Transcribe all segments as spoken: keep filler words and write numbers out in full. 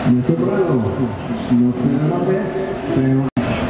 Y esto prueba, no se ve la vez, pero...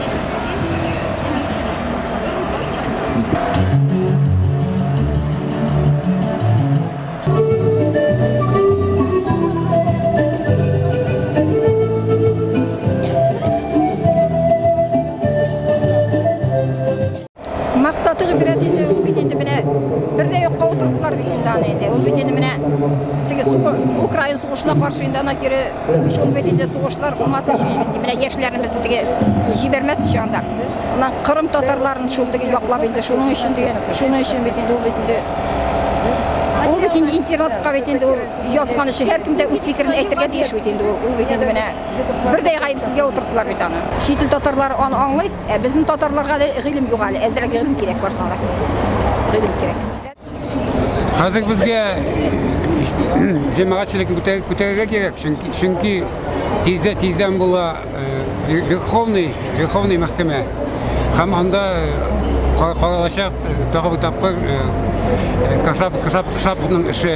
Maqsadı ibretinde ol bitinde mene birde yokka oturttular bitinde ende. Ol bitinde mene tege Ukrayna soğuşuna karşı indana kere şol bitinde soğuşlar olmasa şey mene yaşlarımız tege jibermez şu anda. Ondan Kırım Tatarların şol tege yoklap indi. Şunun için diyen, şunun için bitinde ol bitinde ol bitinde internetqa bitinde ol yazgan işi her kimde öz fikrini aytırga deyiş bitinde ol bitinde mene birde gayipsizge oturttular bitane. Şetil Tatarlar onu anlayıp, bizim Tatarlarga ilim yok hali. Ezrek ilim gerek var sana. Ilim gerek. Hazır bizge cemaatçılıkın көтерерге керек, çünkü tezde tezden була Верховный Верховный мәхкәмә. Һәм анда каралачак тагы бер тапкыр Кашап Кашап Кашаповның эше.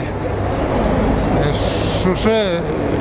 Шушы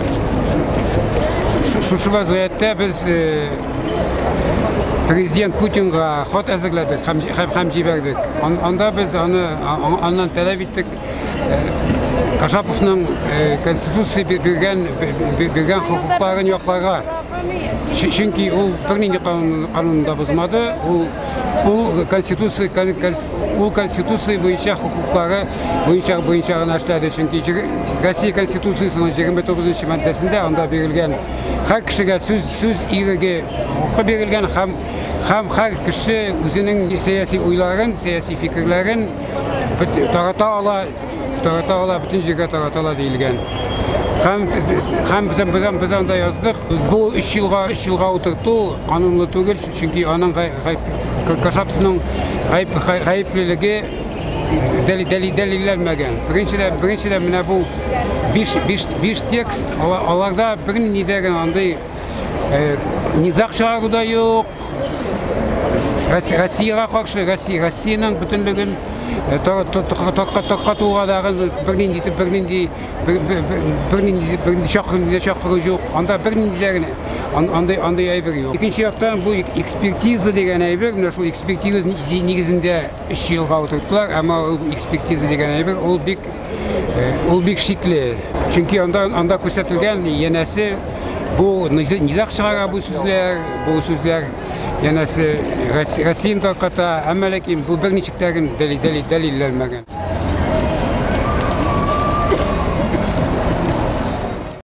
шушы вазгыятта biz Президент Путинга хат әзерләдек һәм һәм җибәрдек. Анда без аны аннан таләп иттек. Кашаповның конституция биргән биргән хукукларын якларга. Чөнки ул бернинди канунда бозмады. Ул ул конституция ул конституция буенча хукуклары буенча буенча гына эшләде. Чөнки Россия конституциясының егерме тугызынчы маддәсендә анда бирелгән һәр кешегә сүз сүз ирегә хукукы бирелгән һәм һәм һәр кеше үзенең сәяси уйларын, сәяси фикерләрен тарата ала, тарата ала, бөтен җиргә тарата ала диелгән. Һәм һәм без без без анда яздык. Бу өч елга өч елга утырту канунлы түгел, чөнки аның Кашаповның гаеплелеге дәлилләнмәгән. Беренчедән беренчедән менә бу биш текст, аларда бернинди дә андый низак чыгару да юк. Россияга каршы Россиянең бөтенлеген токтатуга дагы бернинди бернинди бернинди бернинди чакыру чакыру юк. Анда бернинди дә андай андай әйбер юк. Икенче яктан бу экспертиза дигән әйбер, менә шул экспертиза нигезендә өч елга утырттылар, әмма ул экспертиза дигән әйбер ул бик ул бик шикле. Чөнки анда анда күрсәтелгән янәсе бу низак чыгара бу сүзләр, бу сүзләр янәсе Россияны тарката, әмма ләкин бу берничектәген дәлилләнмәгән.